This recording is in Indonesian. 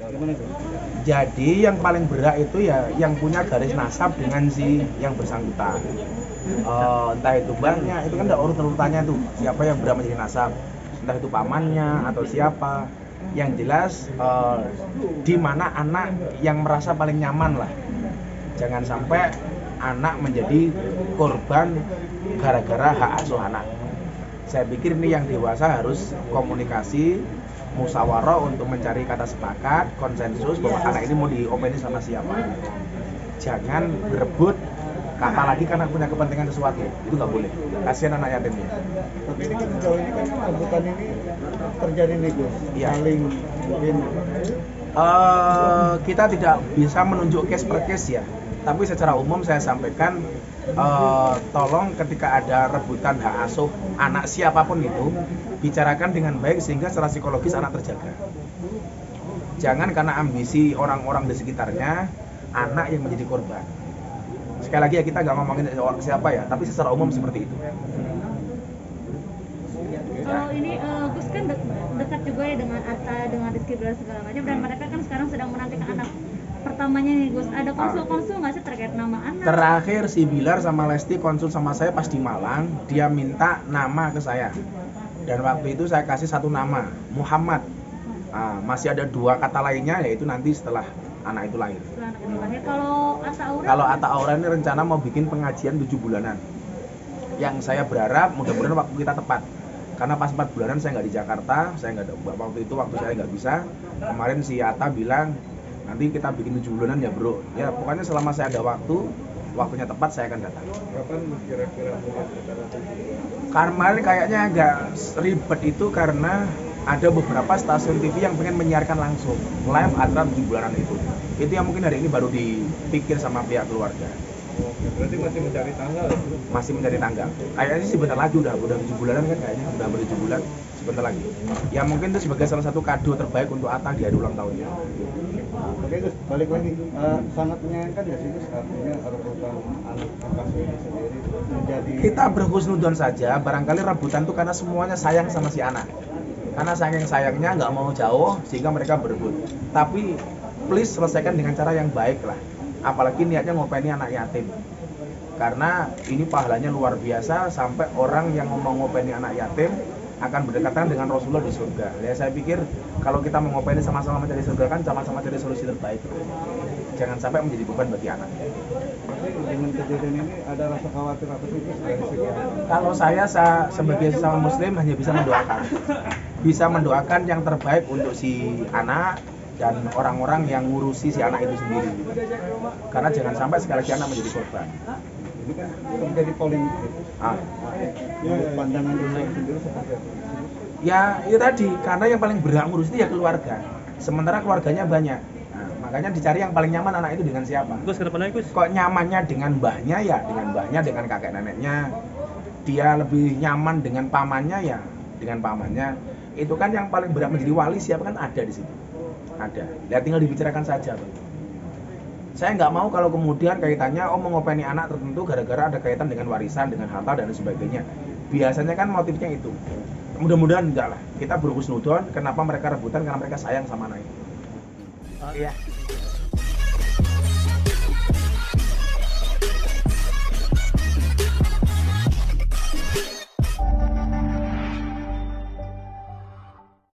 Gimana tuh? Jadi yang paling berat itu ya yang punya garis nasab dengan si yang bersangkutan. Entah itu mbahnya, itu kan ada urut-urutannya tuh, siapa yang berhak menjadi nasab, entah itu pamannya atau siapa. Yang jelas di mana anak yang merasa paling nyaman lah. Jangan sampai anak menjadi korban gara-gara hak asuh anak. Saya pikir ini yang dewasa harus komunikasi, musyawarah untuk mencari kata sepakat, konsensus bahwa anak ini mau diopeni sama siapa. Jangan berebut, apalagi karena punya kepentingan sesuatu, itu nggak boleh. Kasihan anak yatimnya. Tapi ini kan sejauh ini kan rebutan ini terjadi nih Gus. Iya. Saling mungkin Kita tidak bisa menunjuk case per case ya, tapi secara umum saya sampaikan tolong ketika ada rebutan hak asuh anak siapapun itu bicarakan dengan baik sehingga secara psikologis anak terjaga. Jangan karena ambisi orang-orang di sekitarnya anak yang menjadi korban. Sekali lagi ya, kita nggak ngomongin siapa ya, tapi secara umum seperti itu. Kalau ini Gus kan dekat juga ya dengan Atta, dengan Rizky Bilar segala macam, dan mereka kan sekarang sedang menantikan anak pertamanya nih Gus. Ada konsul nggak sih terkait nama anak? Terakhir si Bilar sama Lesti konsul sama saya pas di Malang, dia minta nama ke saya. Dan waktu itu saya kasih satu nama, Muhammad. Masih ada 2 kata lainnya, yaitu nanti setelah anak itu lahir. Setelah anak itu lahir. Kalau Atta Aura ini rencana mau bikin pengajian 7 bulanan. Yang saya berharap mudah-mudahan waktu kita tepat. Karena pas 4 bulanan saya nggak di Jakarta, saya nggak ada waktu saya nggak bisa. Kemarin si Atta bilang nanti kita bikin 7 bulanan ya bro. Ya pokoknya selama saya ada waktunya tepat saya akan datang. kapan kira-kira melihat acara Kemarin kayaknya agak ribet itu karena ada beberapa stasiun TV yang pengen menyiarkan langsung live acara 7 bulanan itu. Itu yang mungkin hari ini baru dipikir sama pihak keluarga. Oke, berarti masih mencari tanggal ya? Masih mencari tanggal. Kayaknya sih sebentar lagi udah 7 bulanan kan kayaknya, udah 7 bulan sebentar lagi. Ya mungkin itu sebagai salah satu kado terbaik untuk Atta di hari ulang tahunnya. Oke Gus, balik lagi. Sangat menyayangkan ya sih Gus, artinya rebutan anak Kakashi ini sendiri menjadi Kita berhusnudon saja, barangkali rebutan itu karena semuanya sayang sama si anak. Karena sayangnya nggak mau jauh sehingga mereka berebut. Tapi please selesaikan dengan cara yang baik lah. Apalagi niatnya ngopeni anak yatim. Karena ini pahalanya luar biasa sampai orang yang mau ngopeni anak yatim akan berdekatan dengan Rasulullah di surga. Ya saya pikir kalau kita mau ngopeni sama-sama mencari surga kan sama-sama cari solusi terbaik. Jangan sampai menjadi beban bagi anak. Tapi dengan kejadian ini ada rasa khawatir apa sih Gus dari segi anak? Kalau saya sebagai sesama muslim hanya bisa mendoakan. Bisa mendoakan yang terbaik untuk si anak dan orang-orang yang ngurusi si anak itu sendiri. Karena jangan sampai sekali lagi anak menjadi korban. Ini kan terjadi polemik gitu. Menurut pandangan Gus sendiri seperti apa? Ya itu tadi, karena yang paling berhak ngurus itu ya keluarga. Sementara keluarganya banyak. Nah, makanya dicari yang paling nyaman anak itu dengan siapa. Gus, ke depannya Gus. Kok nyamannya dengan mbahnya ya, dengan mbahnya, dengan kakek neneknya. Dia lebih nyaman dengan pamannya ya, dengan pamannya. Itu kan yang paling berhak menjadi wali siapa kan ada di situ. Ada. Ya tinggal dibicarakan saja, Bang. Saya nggak mau kalau kemudian kaitannya mengopeni anak tertentu gara-gara ada kaitan dengan warisan, dengan harta dan sebagainya. Biasanya kan motifnya itu. Mudah-mudahan enggak lah. Kita berhusnudon, kenapa mereka rebutan? Karena mereka sayang sama anak itu. Iya.